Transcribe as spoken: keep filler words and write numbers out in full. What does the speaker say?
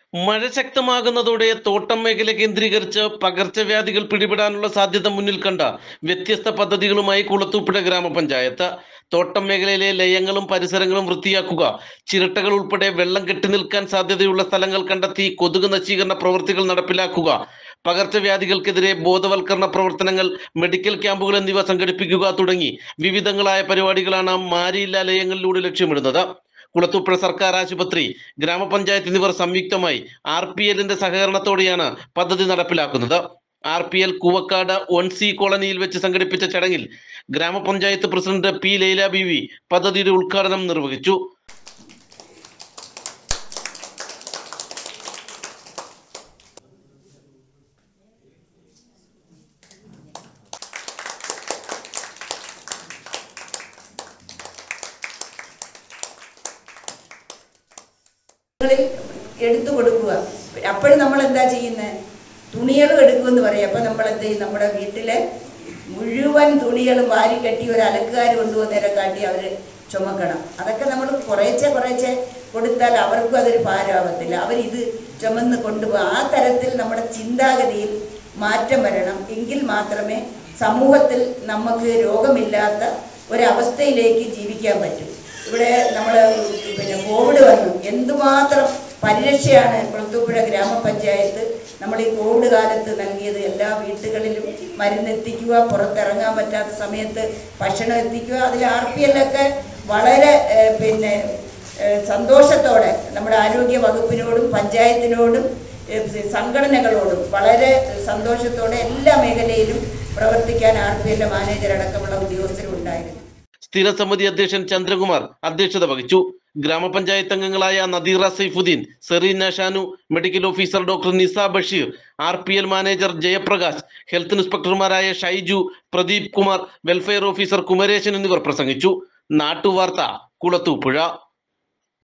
മഴ ശക്തമാകുന്നതോടെ തോട്ടം മേഖല കേന്ദ്രീകരിച്ച് പകർച്ചവ്യാധികൾ പിടിപെടാനുള്ള സാധ്യത മുന്നിൽ കണ്ട വ്യത്യസ്ത പദ്ധതികളുമായി കുളത്തൂപ്പുഴ ഗ്രാമപഞ്ചായത്ത്. തോട്ടം മേഖലയിലെ ലയങ്ങളും പരിസരങ്ങളും വൃത്തിയാക്കുക, ചിരട്ടകൾ ഉൾപ്പെടെ വെള്ളം കെട്ടിനിൽക്കാൻ സാധ്യതയുള്ള സ്ഥലങ്ങൾ കണ്ടെത്തി കൊതുക് നശീകരണ പ്രവൃത്തികൾ നടപ്പിലാക്കുക, പകർച്ചവ്യാധികൾക്കെതിരെ ബോധവൽക്കരണ പ്രവർത്തനങ്ങൾ, മെഡിക്കൽ ക്യാമ്പുകൾ എന്നിവ സംഘടിപ്പിക്കുക തുടങ്ങി വിവിധങ്ങളായ പരിപാടികളാണ് മാരിയില്ല ലയങ്ങളിലൂടെ ലക്ഷ്യമിടുന്നത്. കുളത്തൂപ്പുഴ സർക്കാർ ആശുപത്രി, ഗ്രാമപഞ്ചായത്ത് എന്നിവർ സംയുക്തമായി ആർ പി എല്ലിന്റെ സഹകരണത്തോടെയാണ് പദ്ധതി നടപ്പിലാക്കുന്നത്. R P L Koovakkad one C കോളനിയിൽ വെച്ച് സംഘടിപ്പിച്ച ചടങ്ങിൽ ഗ്രാമപഞ്ചായത്ത് പ്രസിഡന്റ് പി ലൈല ബീവി പദ്ധതിയുടെ ഉദ്ഘാടനം നിർവഹിച്ചു. എടുത്തു കൊടുക്കുക. അപ്പോഴും നമ്മൾ എന്താ ചെയ്യുന്നത്? തുണികളും എടുക്കുമെന്ന് പറയും. അപ്പം നമ്മൾ എന്ത് ചെയ്യും? നമ്മുടെ വീട്ടിലെ മുഴുവൻ തുണികളും വാരി കെട്ടി ഒരു അലക്കുകാർ കൊണ്ടുവന്നേരെ കാട്ടി അവർ ചുമക്കണം. അതൊക്കെ നമ്മൾ കുറേശ്ശെ കുറേശ്ശെ കൊടുത്താൽ അവർക്കും അതൊരു ഭാരമാവത്തില്ല. അവരിത് ചുമന്ന് കൊണ്ടുപോകും. ആ തരത്തിൽ നമ്മുടെ ചിന്താഗതിയിൽ മാറ്റം വരണം. എങ്കിൽ മാത്രമേ സമൂഹത്തിൽ നമുക്ക് രോഗമില്ലാത്ത ഒരവസ്ഥയിലേക്ക് ജീവിക്കാൻ പറ്റൂ. ഇവിടെ നമ്മൾ പിന്നെ കോവിഡ് വന്നു. എന്തുമാത്രം പരിരക്ഷയാണ് കുളത്തൂപ്പുഴ ഗ്രാമപഞ്ചായത്ത് നമ്മൾ ഈ കോവിഡ് കാലത്ത് നൽകിയത്. എല്ലാ വീട്ടുകളിലും മരുന്നെത്തിക്കുക, പുറത്തിറങ്ങാൻ പറ്റാത്ത സമയത്ത് ഭക്ഷണം എത്തിക്കുക. അതിൽ ആർ പി എല്ലൊക്കെ വളരെ പിന്നെ സന്തോഷത്തോടെ നമ്മുടെ ആരോഗ്യ വകുപ്പിനോടും പഞ്ചായത്തിനോടും സംഘടനകളോടും വളരെ സന്തോഷത്തോടെ എല്ലാ മേഖലയിലും പ്രവർത്തിക്കാൻ ആർ പി എല്ലിലെ മാനേജർ അടക്കമുള്ള ഉദ്യോഗസ്ഥരും ഉണ്ടായിരുന്നു. സ്ഥിരസമിതി അധ്യക്ഷൻ ചന്ദ്രകുമാർ അധ്യക്ഷത വഹിച്ചു. ഗ്രാമപഞ്ചായത്ത് അംഗങ്ങളായ Nadeera Saifudheen, Sereena Shanu, medical officer doctor Nisa Basheer, R P L manager Jayaprakash, health ഇൻസ്പെക്ടർമാരായ ഷൈജു, പ്രദീപ് കുമാർ, വെൽഫെയർ ഓഫീസർ കുമരേശൻ എന്നിവർ പ്രസംഗിച്ചു. നാട്ടുവാർത്ത, കുളത്തൂപ്പുഴ.